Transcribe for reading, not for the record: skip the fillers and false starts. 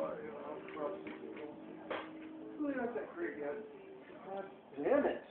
Really not that great yet. God damn it.